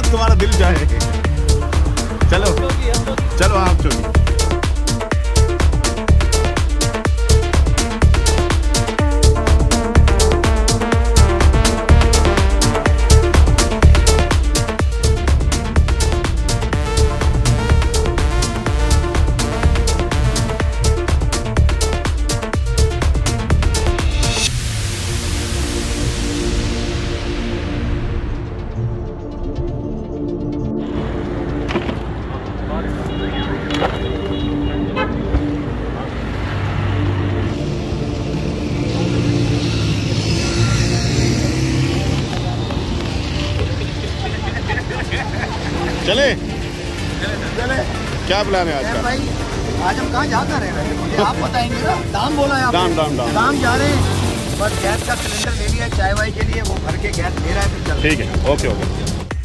तुम्हारा दिल चाहे। चलो चलो आप चलो। चले चले। क्या प्लान है आज का? भाई आज हम कहाँ जा रहे हैं मुझे आप बताएंगे ना। दाम बोला है आपने? दाम जा रहे हैं। बस गैस का सिलेंडर ले लिया चाय वाय के लिए, वो भर के गैस ले रहा है। तो ठीक है, ओके ओके।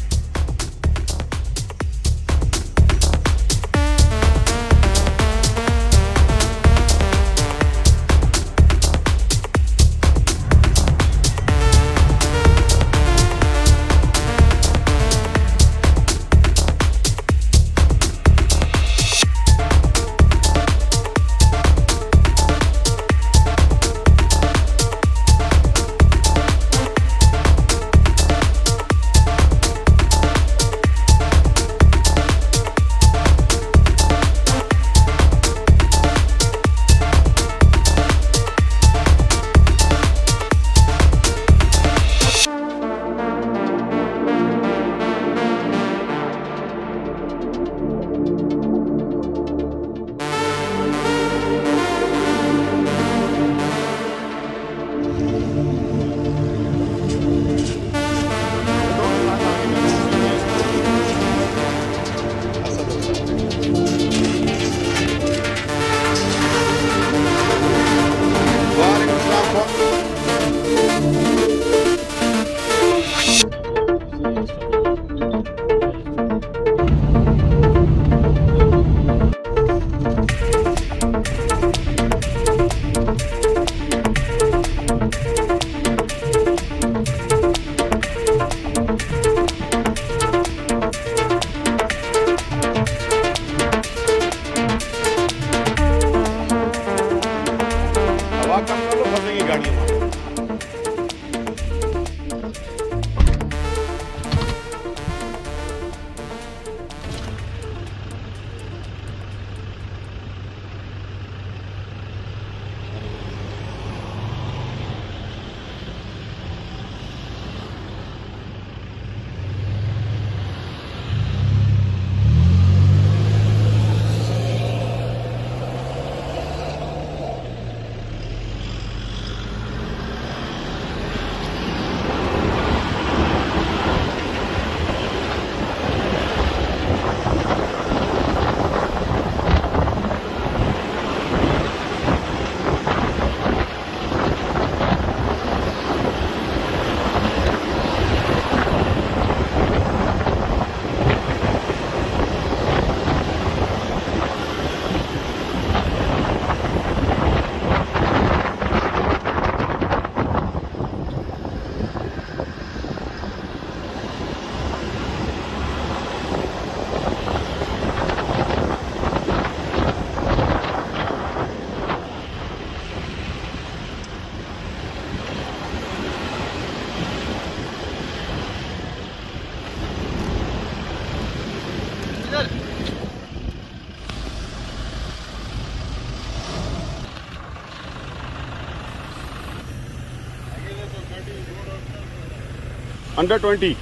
अंडर 20।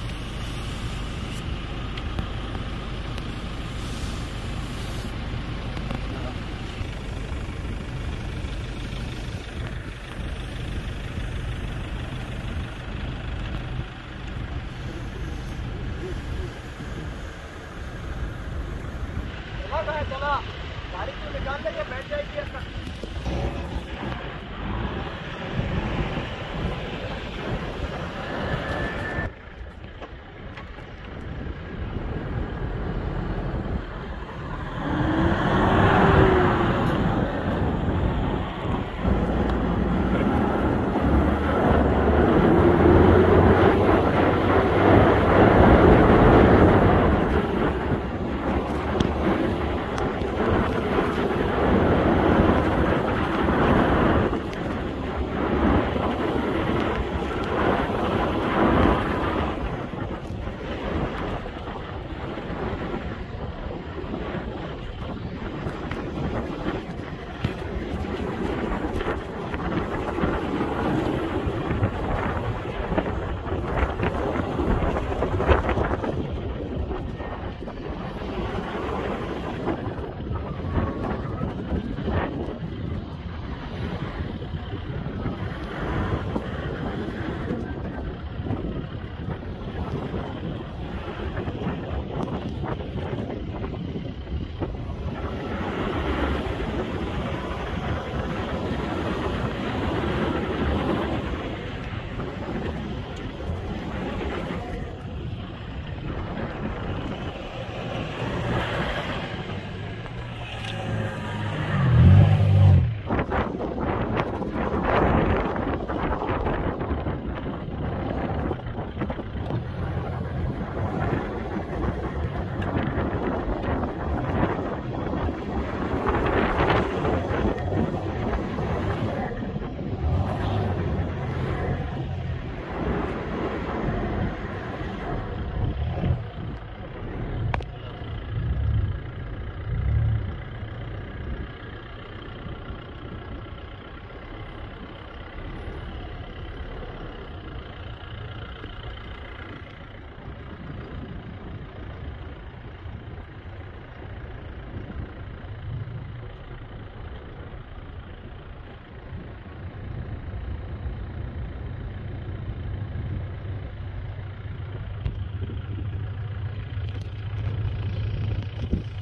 चला गाड़ी को निकाल लेंगे, बैठ जाएगी अपना।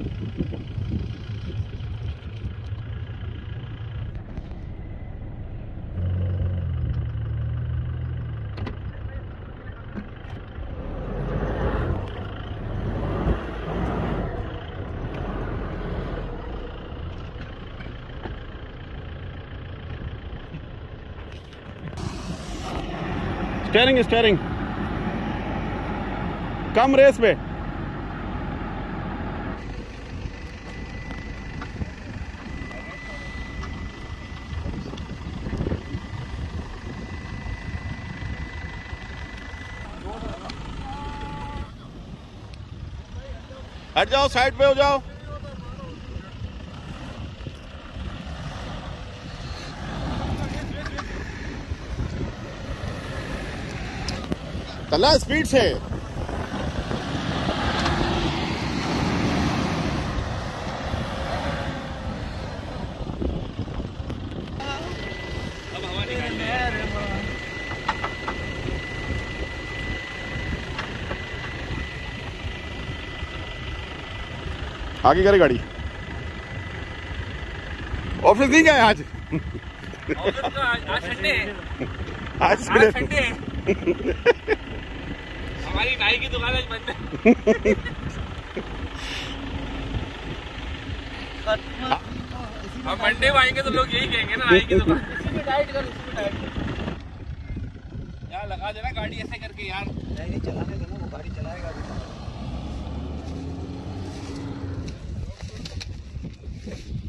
स्टेयरिंग कम रेस पे। हट जाओ, साइड पे हो जाओ। चला स्पीड से। आगे करे गाड़ी। ऑफिस नहीं गए आज? आज संडे है। आज संडे है। हमारी नाई की दुकान आज बंद है। हम मंडे में आएंगे तो लोग यही कहेंगे ना, नाई की दुकान। इसी में डाइट कर, इसी में डाइट यार लगा देना गाड़ी ऐसे करके यार। नहीं चलाने दो, वो गाड़ी चलाएगा।